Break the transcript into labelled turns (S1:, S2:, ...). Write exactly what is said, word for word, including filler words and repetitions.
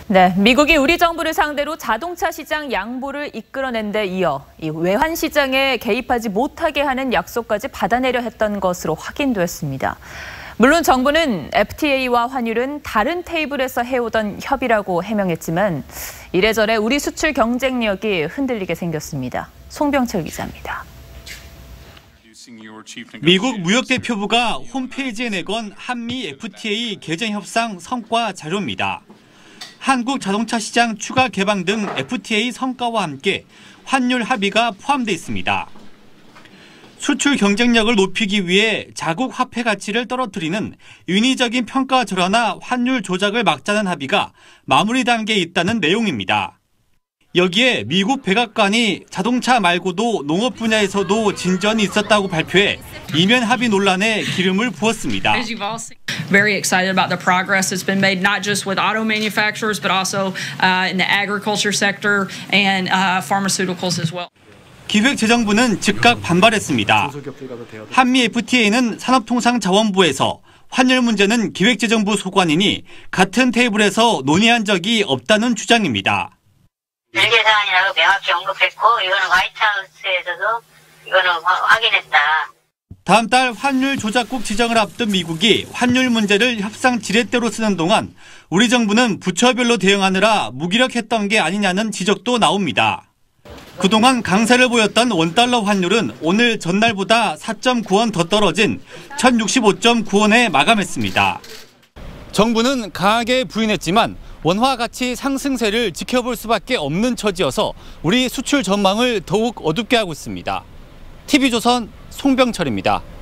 S1: 네, 미국이 우리 정부를 상대로 자동차 시장 양보를 이끌어낸 데 이어 이 외환 시장에 개입하지 못하게 하는 약속까지 받아내려 했던 것으로 확인됐습니다. 물론 정부는 에프티에이와 환율은 다른 테이블에서 해오던 협의라고 해명했지만 이래저래 우리 수출 경쟁력이 흔들리게 생겼습니다. 송병철 기자입니다.
S2: 미국 무역대표부가 홈페이지에 내건 한미 에프티에이 개정 협상 성과 자료입니다. 한국 자동차 시장 추가 개방 등 에프티에이 성과와 함께 환율 합의가 포함돼 있습니다. 수출 경쟁력을 높이기 위해 자국 화폐 가치를 떨어뜨리는 인위적인 평가 절하나 환율 조작을 막자는 합의가 마무리 단계에 있다는 내용입니다. 여기에 미국 백악관이 자동차 말고도 농업 분야에서도 진전이 있었다고 발표해 이면 합의 논란에 기름을 부었습니다.
S3: Very excited about the progress that's been made, not just with auto manufacturers, but also uh, in the agriculture sector and uh, pharmaceuticals as well.
S2: 기획재정부는 즉각 반발했습니다. 한미 에프티에이는 산업통상자원부에서 환율 문제는 기획재정부 소관이니 같은 테이블에서 논의한 적이 없다는 주장입니다.
S4: 별개 사안이라고 명확히 언급했고 이거는 화이트하우스에서도 이거는 확인했다.
S2: 다음 달 환율 조작국 지정을 앞둔 미국이 환율 문제를 협상 지렛대로 쓰는 동안 우리 정부는 부처별로 대응하느라 무기력했던 게 아니냐는 지적도 나옵니다. 그동안 강세를 보였던 원달러 환율은 오늘 전날보다 사 점 구 원 더 떨어진 천육십오 점 구 원에 마감했습니다. 정부는 강하게 부인했지만 원화 가치 상승세를 지켜볼 수밖에 없는 처지여서 우리 수출 전망을 더욱 어둡게 하고 있습니다. 티비조선 송병철입니다.